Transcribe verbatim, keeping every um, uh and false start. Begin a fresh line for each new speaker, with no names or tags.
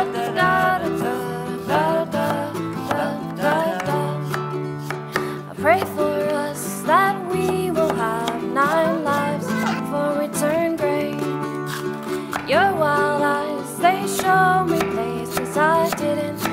I pray for us that we will have nine lives before we turn gray. Your wild eyes, they show me places I didn't